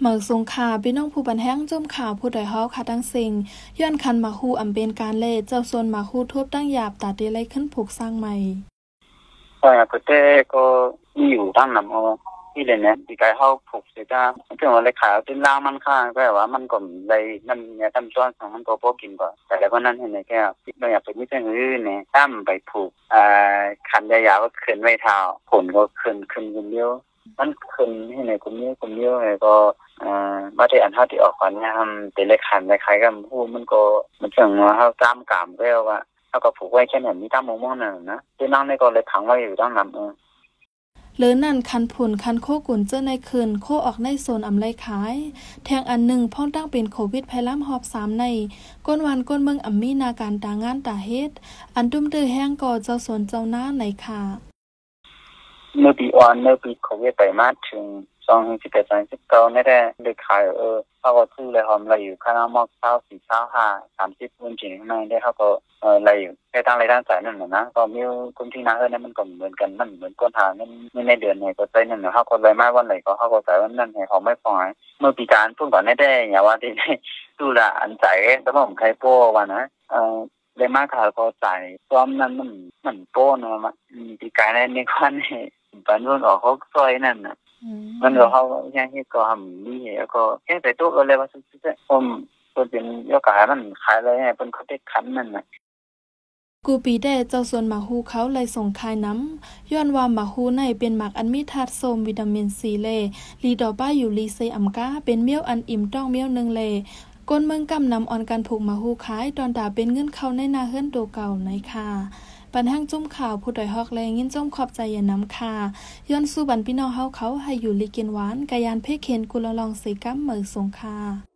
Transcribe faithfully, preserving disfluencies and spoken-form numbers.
เหมือสงขาพี่น้องผู้บันแห้งจุ่มข่าวผู้ดอยเฮาค่ะตั้งสิ่งย้อนคันมาฮู้อำเป็นการเล่เจ้าส่วนมาฮู้ทบตั้งหยาบตัดได้ไล่ขึ้นผูกสร้างใหม่ก็ก็แต่ก็มีอยู่ตั้งนำเอาที่เลยเนี่ยที่กายเฮาผูกเสียจ้าเรื่องว่าเลยขายเป็นล่างมันค่าก็ว่ามันก็เลยมันเนี่ยตำซ้อนของมันก็บ่กินก็แต่แล้วก็นั้นเห็นแก่บ่อยากไปมีแต่หื้อเนี่ยตามไปผูกอ่าคันยาวๆก็ขึ้นไว้เท้าผลก็ขึ้นขึ้นคนเดียวมันขึ้นให้ในคนนี้คนเดียวก็อ่าบ่ได้อันเฮาที่ออกก่อนเนี่ยทำเป็นเลขคันคล้ายๆกับฮู้มันก็มันจังว่าเฮาตามกามแล้วว่าเฮาก็ผูกไว้แค่นั้นมีตามมองๆนั่นนะที่นั่งนี่ก็เลยขังไว้อยู่ตั้งนำเออหรือนั่นคันผุนคันโคกุนเจอในคืนโคออกในโซนอำไลขายแทงอันหนึ่งพ่องตั้งเป็นโควิดภัยล้ำหอบสามในก้นวันก้นเมืองอัมมีนาการตางานตาเฮ็ดอันตุ้มตื้อแห้งก่อเจ้าสวนเจ้าหน้าในค่ะเมื่อปีอ่อนเมื่อปีโควิดไปมาถึงสองพันสิบแปด สองพันสิบเก้านี่ได้ได้ขายเออเฮาก็ซื้อเลยหอมเลยอยู่ข้างนอกมอกเช้าสี่ เช้าห้า สามสิบวันจริงข้างในได้เฮาก็เออเลยอยู่แค่ตั้งรายด้านสายนั่นน่ะนะก็มีคนที่นาเฮอนั้นมันก็เหมือนกันมันเหมือนก้นหาเงินในเดือนนี้ก็ใช้นั่นน่ะเฮาก็เลยมาวันไหนก็เฮาก็จ่ายวันนั้นให้เขาไม่พอเมื่อปีการพุ่นก่อนได้อย่าว่าที่ตู้ละอันจ่ายแต่ว่าผมใครโป้ว่านะเออเลยมาค่ะก็จ่ายซ้อมนั้นมันมันโป้เนาะมันปีการในในควันนี่ปันรุ่นออกเขาซอยนั่นน่ะมันก็เขาอย่างที่ก็ทำนี่แล้วก็แค่แต่ตู้ก็เลยว่าสุดๆผมตัวเป็นยกขายมันขายเลยให้เป็นเขาได้คันนั่นน่ะกูปีได้เจ้าส่วนหมาฮูเขาเลยส่งขายน้ำย้อนว่าหมาฮูในเป็นหมากอันมีธาตุโซมวิตามินซีเลลีดอป้าอยู่ลีเซอัมกาเป็นเมี่ยวอันอิ่มต้องเมี่ยวนึงเลก้นเมืองกำนำออนการผูกหมาฮูขายตอนดาเป็นเงินเขาในนาเฮือนโตเก่าในค่ะปันห้างจุ่มข่าวผู้ดอยฮอกแรงยินจ้มขอบใจอย่าน้ำค่ะย้อนสู้บันพี่น้องเฮาเขาให้อยู่ลีกินหวานกะยานเพเคนกุลลองสีกัมเหมือสงค่ะ